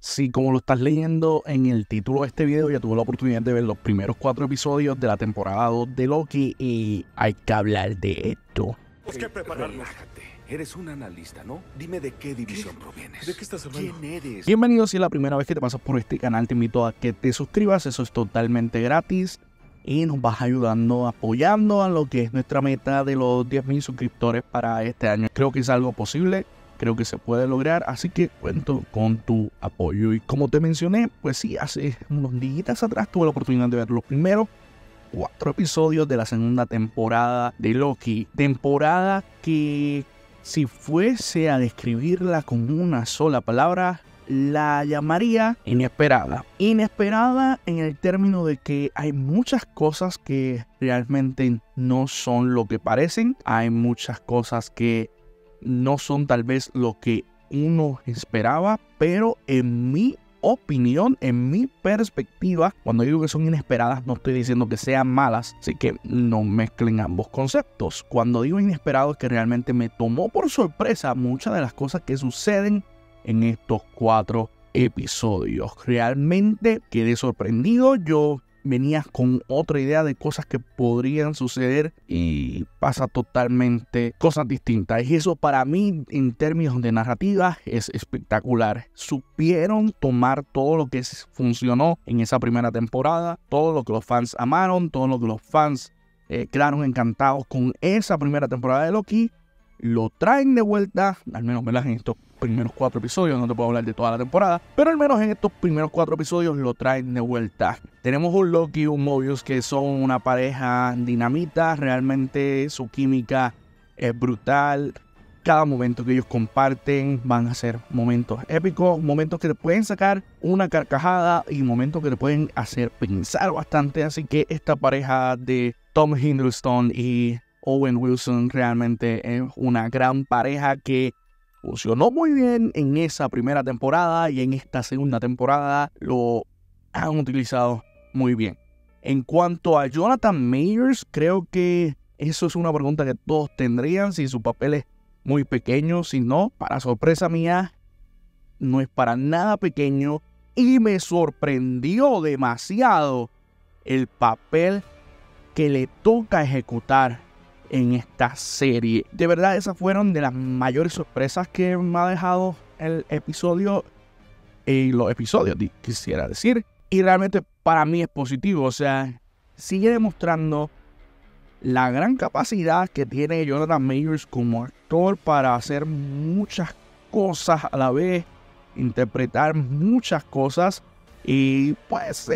Sí, como lo estás leyendo en el título de este video, ya tuve la oportunidad de ver los primeros 4 episodios de la temporada 2 de Loki y hay que hablar de esto. Pues que prepararnos. Relájate. Eres un analista, ¿no? Dime de qué división provienes. ¿De qué estás hablando? ¿Quién eres? Bienvenido, si es la primera vez que te pasas por este canal, te invito a que te suscribas, eso es totalmente gratis y nos vas ayudando, apoyando a lo que es nuestra meta de los 10,000 suscriptores para este año. Creo que es algo posible. Creo que se puede lograr, así que cuento con tu apoyo. Y como te mencioné, pues sí, hace unos días atrás tuve la oportunidad de ver los primeros 4 episodios de la segunda temporada de Loki. Temporada que, si fuese a describirla con una sola palabra, la llamaría inesperada. Inesperada en el término de que hay muchas cosas que realmente no son lo que parecen. Hay muchas cosas que no son tal vez lo que uno esperaba, pero en mi opinión, en mi perspectiva, cuando digo que son inesperadas, no estoy diciendo que sean malas, así que no mezclen ambos conceptos. Cuando digo inesperado es que realmente me tomó por sorpresa muchas de las cosas que suceden en estos 4 episodios. Realmente quedé sorprendido. Yo venía con otra idea de cosas que podrían suceder y pasa totalmente cosas distintas. Y eso para mí en términos de narrativa es espectacular. Supieron tomar todo lo que funcionó en esa primera temporada, todo lo que los fans amaron, todo lo que los fans quedaron encantados con esa primera temporada de Loki. Lo traen de vuelta, al menos en estos primeros 4 episodios, no te puedo hablar de toda la temporada, pero al menos en estos primeros 4 episodios lo traen de vuelta. Tenemos un Loki y un Mobius que son una pareja dinamita, realmente su química es brutal. Cada momento que ellos comparten van a ser momentos épicos, momentos que te pueden sacar una carcajada y momentos que te pueden hacer pensar bastante, así que esta pareja de Tom Hiddleston y Owen Wilson realmente es una gran pareja que funcionó muy bien en esa primera temporada y en esta segunda temporada lo han utilizado muy bien. En cuanto a Jonathan Majors, creo que eso es una pregunta que todos tendrían si su papel es muy pequeño. Si no, para sorpresa mía, no es para nada pequeño y me sorprendió demasiado el papel que le toca ejecutar en esta serie. De verdad, esas fueron de las mayores sorpresas que me ha dejado el episodio los episodios, quisiera decir. Y realmente para mí es positivo. O sea, sigue demostrando la gran capacidad que tiene Jonathan Majors como actor para hacer muchas cosas a la vez, interpretar muchas cosas y pues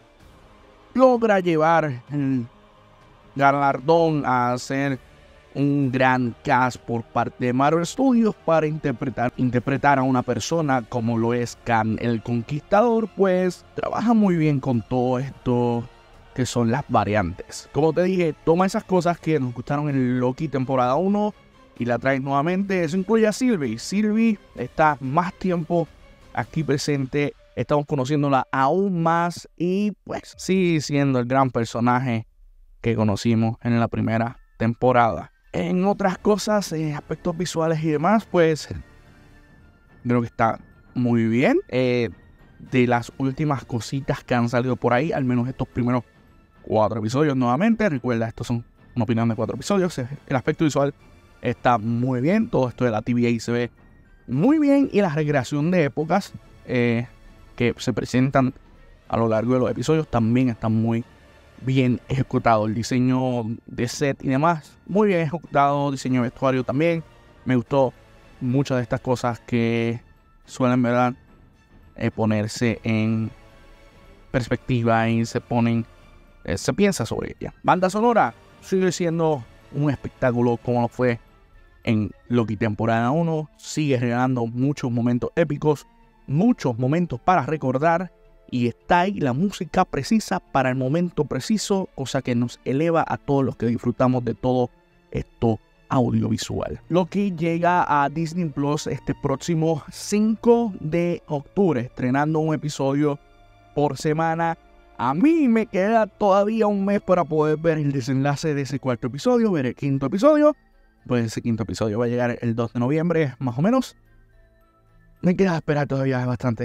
logra llevar el galardón a hacer un gran cast por parte de Marvel Studios para interpretar a una persona como lo es Kang el Conquistador. Pues trabaja muy bien con todo esto que son las variantes. Como te dije, toma esas cosas que nos gustaron en Loki temporada 1 y la trae nuevamente. Eso incluye a Sylvie. Sylvie está más tiempo aquí presente, estamos conociéndola aún más y pues sigue siendo el gran personaje que conocimos en la primera temporada. En otras cosas, aspectos visuales y demás, pues creo que está muy bien. De las últimas cositas que han salido por ahí, al menos estos primeros 4 episodios nuevamente. Recuerda, estos son una opinión de 4 episodios. El aspecto visual está muy bien. Todo esto de la TVA se ve muy bien. Y la recreación de épocas que se presentan a lo largo de los episodios también están muy bien ejecutado. El diseño de set y demás, muy bien ejecutado. Diseño de vestuario también. Me gustó muchas de estas cosas que suelen, ¿verdad?, ponerse en perspectiva y se piensa sobre ella. Banda sonora sigue siendo un espectáculo como lo fue en Loki temporada 1. Sigue regalando muchos momentos épicos, muchos momentos para recordar. Y está ahí la música precisa para el momento preciso, cosa que nos eleva a todos los que disfrutamos de todo esto audiovisual. Loki llega a Disney Plus este próximo 5 de octubre, estrenando un episodio por semana. A mí me queda todavía un mes para poder ver el desenlace de ese 4º episodio, ver el 5º episodio. Pues ese 5º episodio va a llegar el 2 de noviembre, más o menos. Me queda esperar todavía bastante.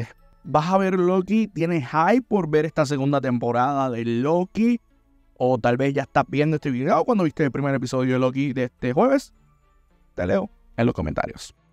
¿Vas a ver Loki? ¿Tienes hype por ver esta segunda temporada de Loki? O tal vez ya estás viendo este video cuando viste el primer episodio de Loki de este jueves. Te leo en los comentarios.